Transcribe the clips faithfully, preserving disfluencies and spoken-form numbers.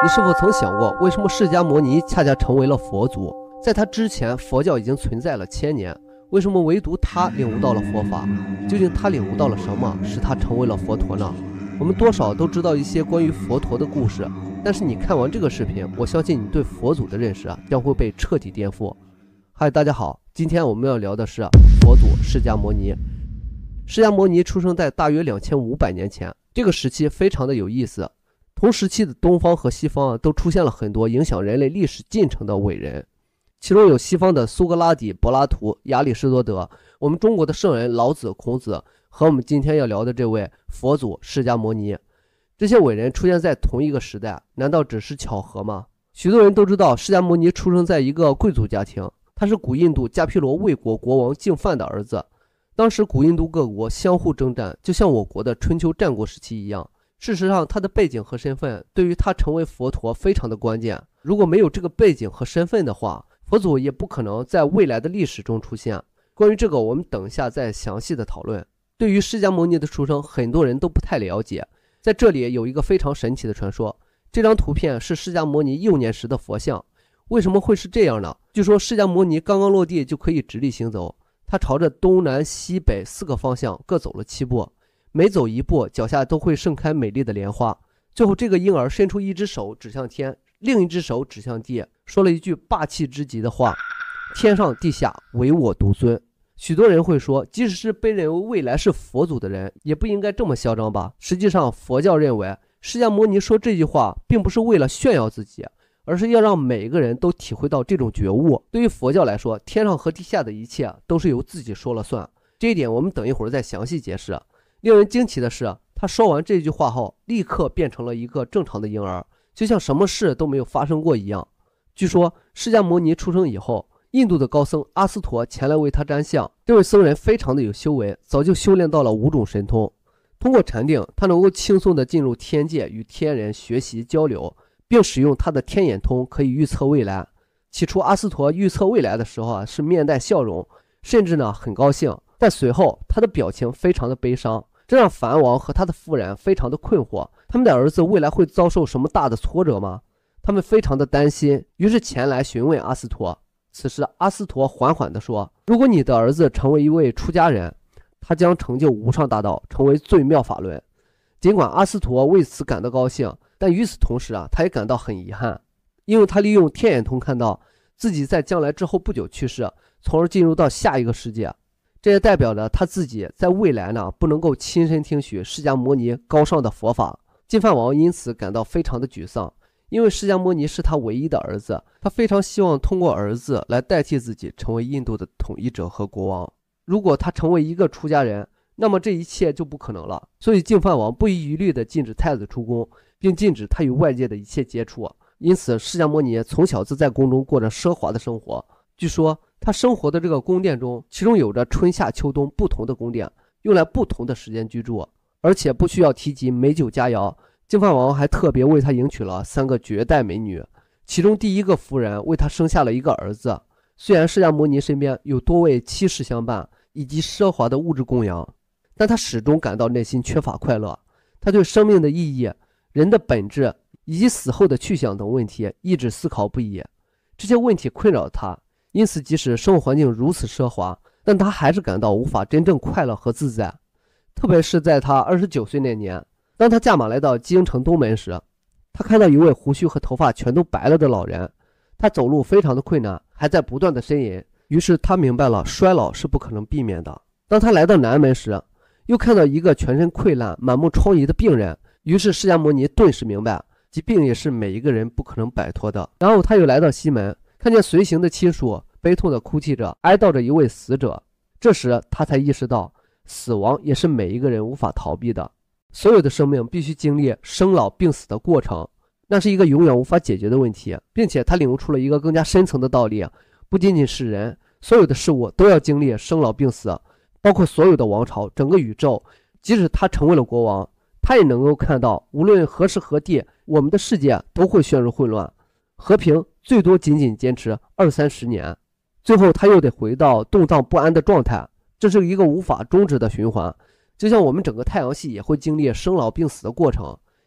你是否曾想过，为什么释迦牟尼恰恰成为了佛祖？在他之前，佛教已经存在了千年，为什么唯独他领悟到了佛法？究竟他领悟到了什么，使他成为了佛陀呢？我们多少都知道一些关于佛陀的故事，但是你看完这个视频，我相信你对佛祖的认识啊将会被彻底颠覆。嗨，大家好，今天我们要聊的是佛祖释迦牟尼。释迦牟尼出生在大约两千五百年前，这个时期非常的有意思。同时期的东方和西方啊，都出现了很多影响人类历史进程的伟人，其中有西方的苏格拉底、柏拉图、亚里士多德，我们中国的圣人老子、孔子，和我们今天要聊的这位佛祖释迦牟尼。这些伟人出现在同一个时代，难道只是巧合吗？许多人都知道释迦牟尼出生在一个贵族家庭，他是古印度迦毗罗卫国国王净饭的儿子。当时古印度各国相互征战，就像我国的春秋战国时期一样。事实上，他的背景和身份对于他成为佛陀非常的关键。如果没有这个背景和身份的话，佛祖也不可能在未来的历史中出现。关于这个，我们等一下再详细的讨论。对于释迦牟尼的出生，很多人都不太了解。在这里有一个非常神奇的传说，这张图片是释迦牟尼幼年时的佛像。为什么会是这样呢？据说释迦牟尼刚刚落地就可以直立行走，他朝着东南西北四个方向各走了七步，每走一步，脚下都会盛开美丽的莲花。最后，这个婴儿伸出一只手指向天，另一只手指向地，说了一句霸气之极的话：天上地下，唯我独尊。许多人会说，即使是被认为未来是佛祖的人，也不应该这么嚣张吧？实际上，佛教认为，释迦牟尼说这句话，并不是为了炫耀自己，而是要让每个人都体会到这种觉悟。对于佛教来说，天上和地下的一切都是由自己说了算。这一点，我们等一会儿再详细解释。令人惊奇的是，他说完这句话后，立刻变成了一个正常的婴儿，就像什么事都没有发生过一样。据说，释迦牟尼出生以后，印度的高僧阿斯陀前来为他瞻相。这位僧人非常的有修为，早就修炼到了五种神通。通过禅定，他能够轻松地进入天界，与天人学习交流，并使用他的天眼通可以预测未来。起初，阿斯陀预测未来的时候啊，是面带笑容，甚至呢很高兴。但随后，他的表情非常的悲伤。这让梵王和他的夫人非常的困惑，他们的儿子未来会遭受什么大的挫折吗？他们非常的担心，于是前来询问阿斯陀。此时阿斯陀缓缓地说，如果你的儿子成为一位出家人，他将成就无上大道，成为最妙法轮。尽管阿斯陀为此感到高兴，但与此同时啊，他也感到很遗憾，因为他利用天眼通看到自己在将来之后不久去世，从而进入到下一个世界。这也代表着他自己在未来呢不能够亲身听取释迦牟尼高尚的佛法。净饭王因此感到非常的沮丧，因为释迦牟尼是他唯一的儿子，他非常希望通过儿子来代替自己成为印度的统一者和国王。如果他成为一个出家人，那么这一切就不可能了。所以净饭王不遗余力地禁止太子出宫，并禁止他与外界的一切接触。因此释迦牟尼从小就在宫中过着奢华的生活。据说他生活的这个宫殿中，其中有着春夏秋冬不同的宫殿，用来不同的时间居住，而且不需要提及美酒佳肴。净饭王还特别为他迎娶了三个绝代美女，其中第一个夫人为他生下了一个儿子。虽然释迦牟尼身边有多位妻室相伴，以及奢华的物质供养，但他始终感到内心缺乏快乐。他对生命的意义、人的本质以及死后的去向等问题一直思考不已。这些问题困扰他，因此即使生活环境如此奢华，但他还是感到无法真正快乐和自在。特别是在他二十九岁那年，当他驾马来到京城东门时，他看到一位胡须和头发全都白了的老人，他走路非常的困难，还在不断的呻吟。于是他明白了衰老是不可能避免的。当他来到南门时，又看到一个全身溃烂、满目疮痍的病人，于是释迦牟尼顿时明白，疾病也是每一个人不可能摆脱的。然后他又来到西门，看见随行的亲属悲痛地哭泣着，哀悼着一位死者。这时他才意识到，死亡也是每一个人无法逃避的。所有的生命必须经历生老病死的过程，那是一个永远无法解决的问题。并且他领悟出了一个更加深层的道理，不仅仅是人，所有的事物都要经历生老病死，包括所有的王朝，整个宇宙。即使他成为了国王，他也能够看到，无论何时何地，我们的世界都会陷入混乱，和平最多仅仅坚持二三十年，最后他又得回到动荡不安的状态。这是一个无法终止的循环，就像我们整个太阳系也会经历生老病死的过程，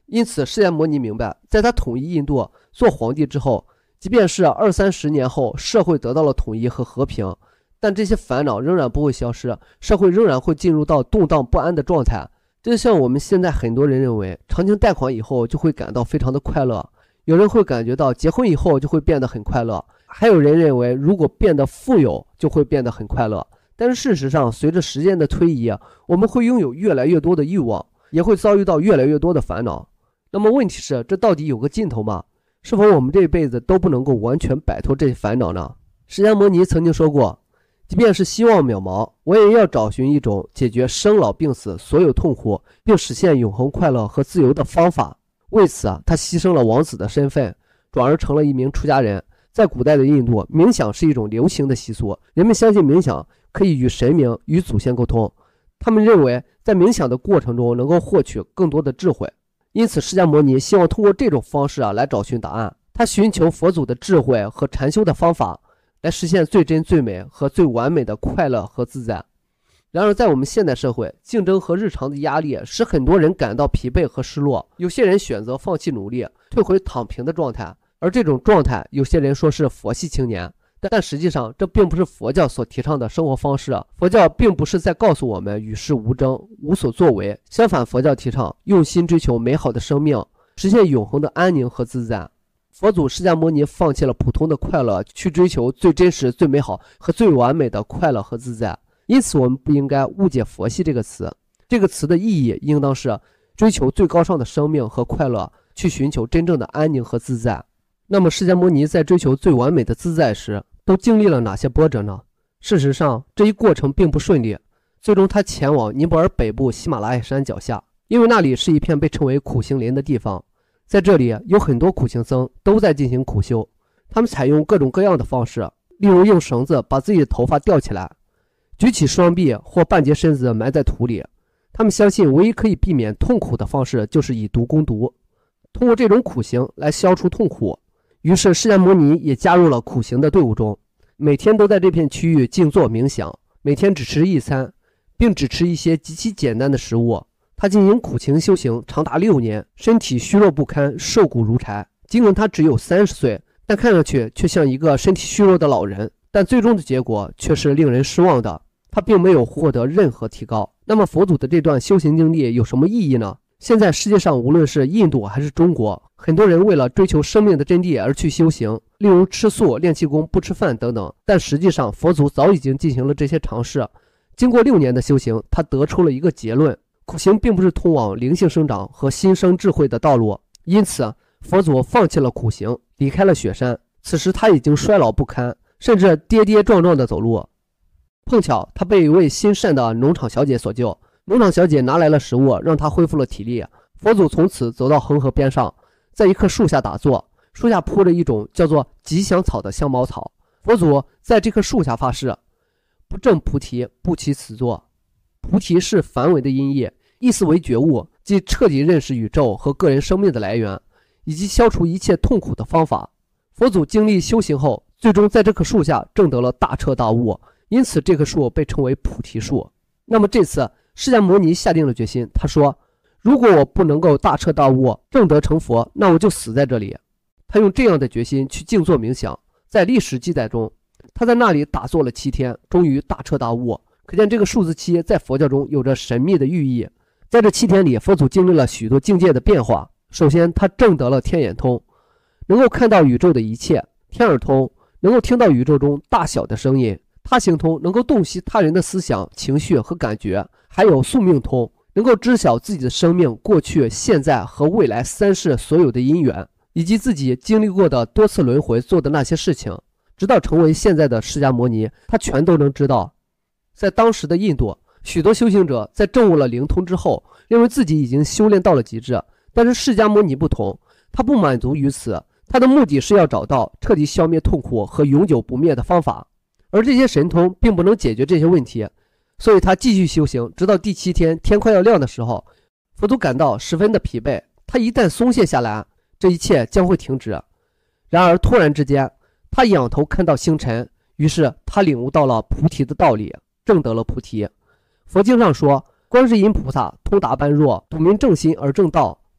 因此释迦牟尼明白，在他统一印度做皇帝之后，即便是二三十年后社会得到了统一和和平，但这些烦恼仍然不会消失，社会仍然会进入到动荡不安的状态。这就像我们现在很多人认为偿清贷款以后就会感到非常的快乐，有人会感觉到结婚以后就会变得很快乐，还有人认为如果变得富有就会变得很快乐。但是事实上，随着时间的推移，我们会拥有越来越多的欲望，也会遭遇到越来越多的烦恼。那么问题是，这到底有个尽头吗？是否我们这辈子都不能够完全摆脱这些烦恼呢？释迦牟尼曾经说过，即便是希望渺茫，我也要找寻一种解决生老病死所有痛苦，并实现永恒快乐和自由的方法。为此啊，他牺牲了王子的身份，转而成了一名出家人。在古代的印度，冥想是一种流行的习俗，人们相信冥想可以与神明、与祖先沟通。他们认为，在冥想的过程中能够获取更多的智慧。因此，释迦牟尼希望通过这种方式啊来找寻答案。他寻求佛祖的智慧和禅修的方法，来实现最真最美和最完美的快乐和自在。然而，在我们现代社会，竞争和日常的压力使很多人感到疲惫和失落。有些人选择放弃努力，退回躺平的状态，而这种状态，有些人说是佛系青年。但实际上，这并不是佛教所提倡的生活方式。佛教并不是在告诉我们与世无争、无所作为，相反，佛教提倡用心追求美好的生命，实现永恒的安宁和自在。佛祖释迦牟尼放弃了普通的快乐，去追求最真实、最美好和最完美的快乐和自在。因此，我们不应该误解佛系这个词。这个词的意义应当是追求最高尚的生命和快乐，去寻求真正的安宁和自在。那么，释迦牟尼在追求最完美的自在时，都经历了哪些波折呢？事实上，这一过程并不顺利。最终，他前往尼泊尔北部喜马拉雅山脚下，因为那里是一片被称为苦行林的地方。在这里，有很多苦行僧都在进行苦修，他们采用各种各样的方式，例如用绳子把自己的头发吊起来，举起双臂或半截身子埋在土里。他们相信，唯一可以避免痛苦的方式就是以毒攻毒，通过这种苦行来消除痛苦。于是，释迦牟尼也加入了苦行的队伍中，每天都在这片区域静坐冥想，每天只吃一餐，并只吃一些极其简单的食物。他进行苦行修行长达六年，身体虚弱不堪，瘦骨如柴。尽管他只有三十岁，但看上去却像一个身体虚弱的老人。但最终的结果却是令人失望的，他并没有获得任何提高。那么，佛祖的这段修行经历有什么意义呢？现在世界上无论是印度还是中国，很多人为了追求生命的真谛而去修行，例如吃素、练气功、不吃饭等等。但实际上，佛祖早已经进行了这些尝试。经过六年的修行，他得出了一个结论：苦行并不是通往灵性生长和新生智慧的道路。因此，佛祖放弃了苦行，离开了雪山。此时他已经衰老不堪，甚至跌跌撞撞地走路。碰巧他被一位心善的农场小姐所救，农场小姐拿来了食物，让他恢复了体力。佛祖从此走到恒河边上，在一棵树下打坐，树下铺着一种叫做吉祥草的香茅草。佛祖在这棵树下发誓：不证菩提，不起此座。菩提是梵文的音译，意思为觉悟，即彻底认识宇宙和个人生命的来源，以及消除一切痛苦的方法。佛祖经历修行后，最终在这棵树下证得了大彻大悟，因此这棵树被称为菩提树。那么这次释迦牟尼下定了决心，他说：如果我不能够大彻大悟，证得成佛，那我就死在这里。他用这样的决心去静坐冥想，在历史记载中，他在那里打坐了七天，终于大彻大悟。可见这个数字七在佛教中有着神秘的寓意。在这七天里，佛祖经历了许多境界的变化。首先，他证得了天眼通，能够看到宇宙的一切；天耳通，能够听到宇宙中大小的声音；他行通，能够洞悉他人的思想、情绪和感觉；还有宿命通，能够知晓自己的生命过去、现在和未来三世所有的因缘，以及自己经历过的多次轮回做的那些事情，直到成为现在的释迦牟尼，他全都能知道。在当时的印度，许多修行者在证悟了灵通之后，认为自己已经修炼到了极致。但是释迦牟尼不同，他不满足于此，他的目的是要找到彻底消灭痛苦和永久不灭的方法。而这些神通并不能解决这些问题，所以他继续修行，直到第七天天快要亮的时候，佛祖感到十分的疲惫。他一旦松懈下来，这一切将会停止。然而突然之间，他仰头看到星辰，于是他领悟到了菩提的道理，证得了菩提。佛经上说，观世音菩萨通达般若，睹明正心而正道，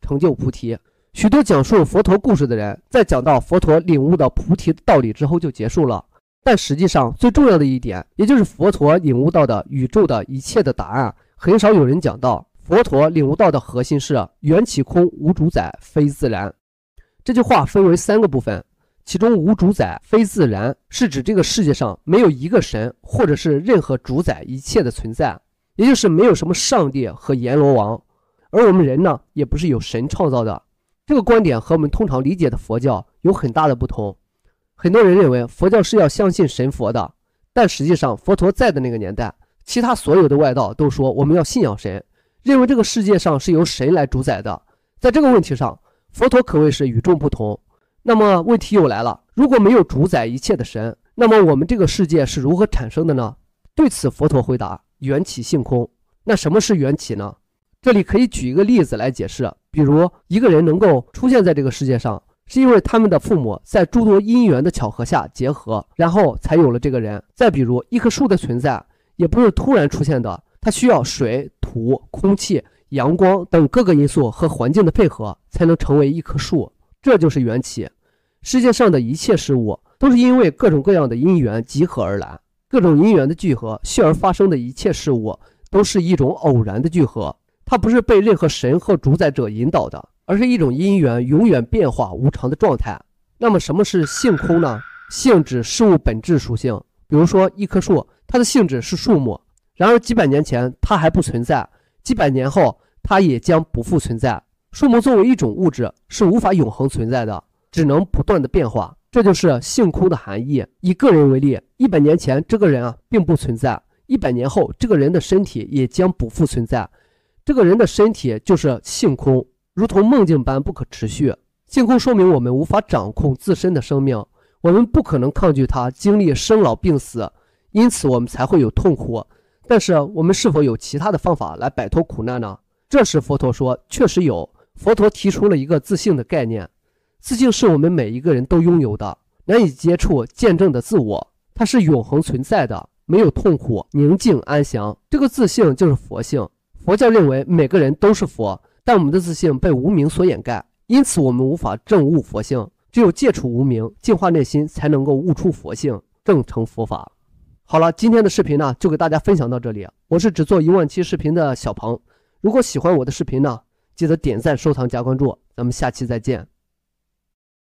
成就菩提。许多讲述佛陀故事的人，在讲到佛陀领悟到菩提的道理之后就结束了。但实际上最重要的一点，也就是佛陀领悟到的宇宙的一切的答案，很少有人讲到。佛陀领悟到的核心是缘起空，无主宰，非自然。这句话分为三个部分，其中无主宰非自然是指这个世界上没有一个神或者是任何主宰一切的存在，也就是没有什么上帝和阎罗王，而我们人呢，也不是由神创造的。这个观点和我们通常理解的佛教有很大的不同。很多人认为佛教是要相信神佛的，但实际上佛陀在的那个年代，其他所有的外道都说我们要信仰神，认为这个世界上是由神来主宰的。在这个问题上，佛陀可谓是与众不同。那么问题又来了，如果没有主宰一切的神，那么我们这个世界是如何产生的呢？对此佛陀回答，缘起性空。那什么是缘起呢？这里可以举一个例子来解释，比如一个人能够出现在这个世界上，是因为他们的父母在诸多因缘的巧合下结合，然后才有了这个人。再比如一棵树的存在，也不是突然出现的，它需要水、土、空气、阳光等各个因素和环境的配合，才能成为一棵树。这就是缘起。世界上的一切事物都是因为各种各样的因缘集合而来，各种因缘的聚合，续而发生的一切事物都是一种偶然的聚合，它不是被任何神和主宰者引导的，而是一种因缘永远变化无常的状态。那么什么是性空呢？性指事物本质属性，比如说一棵树，它的性质是树木，然而几百年前它还不存在，几百年后它也将不复存在。树木作为一种物质是无法永恒存在的，只能不断的变化，这就是性空的含义。以个人为例，一百年前这个人啊并不存在，一百年后这个人的身体也将不复存在，这个人的身体就是性空，如同梦境般不可持续。性空说明我们无法掌控自身的生命，我们不可能抗拒它经历生老病死，因此我们才会有痛苦。但是我们是否有其他的方法来摆脱苦难呢？这时佛陀说确实有。佛陀提出了一个自性的概念，自性是我们每一个人都拥有的，难以接触见证的自我，它是永恒存在的，没有痛苦，宁静安详。这个自性就是佛性。佛教认为每个人都是佛，但我们的自性被无明所掩盖，因此我们无法证悟佛性，只有戒除无明，净化内心，才能够悟出佛性，证成佛法。好了，今天的视频呢就给大家分享到这里，我是只做一万期视频的小鹏。如果喜欢我的视频呢，记得点赞、收藏、加关注，咱们下期再见。